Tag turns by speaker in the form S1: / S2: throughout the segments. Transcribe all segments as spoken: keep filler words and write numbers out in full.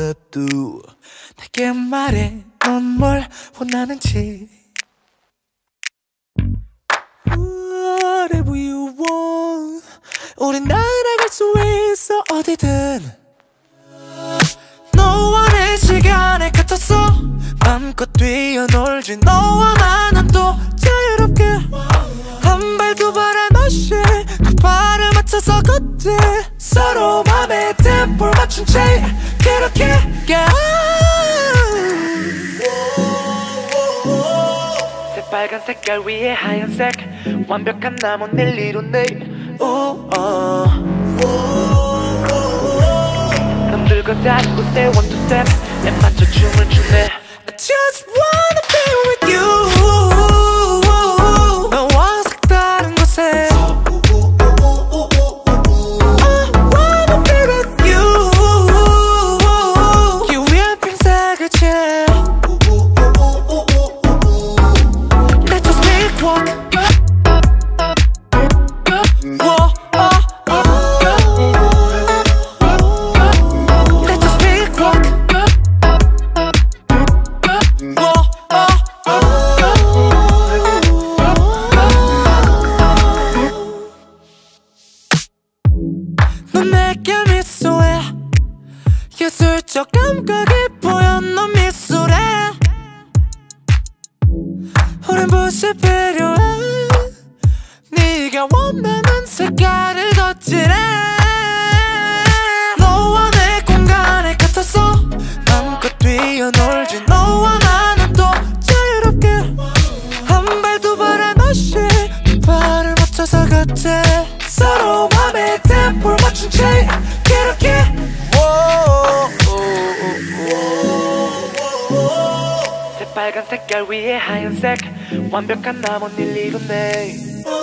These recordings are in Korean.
S1: wanna do. 내게 말해 넌 뭘 원하는지. Whatever you want, 우린 날아갈 수 있어 어디든. 너와 내 시간에 같았어. 맘껏 뛰어놀지. 너와 나는 또 자유롭게 한 발 두 발 하나씩 두 발을 맞춰서 걷지. 서로 맘에 템포를 맞춘 채 그렇게 yeah. 새빨간 색깔 위에 하얀색 완벽한 나무 늘 이루네. 남들과 다른 곳에 one two step 내 맞춰 춤을 추네. I just wanna be with you. 너와 색다른 곳에 넌 내게 미소해. 예술적 감각이 보여 넌 미술에. 우린 bus이 필요해. 네가 원하는 색깔을 덧칠해. 너와 내 공간에 같았어. 맘껏 뛰어놀지. 너와 나는 또 자유롭게 한 발 두 발 하나씩 두 발을 맞춰서 걷지. 서로 맘에 템포를 맞춘 채 그렇게 새빨간 색깔 위에 하얀색 완벽한 나무 늘 이루네.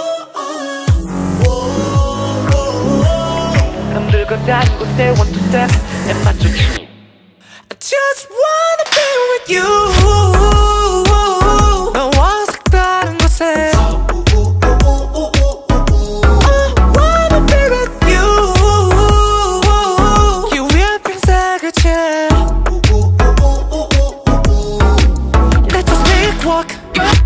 S1: 남들과 다른 곳에 one two step 내 맞춰 춤. I just wanna be with you. 너와 색다른 곳에 walk.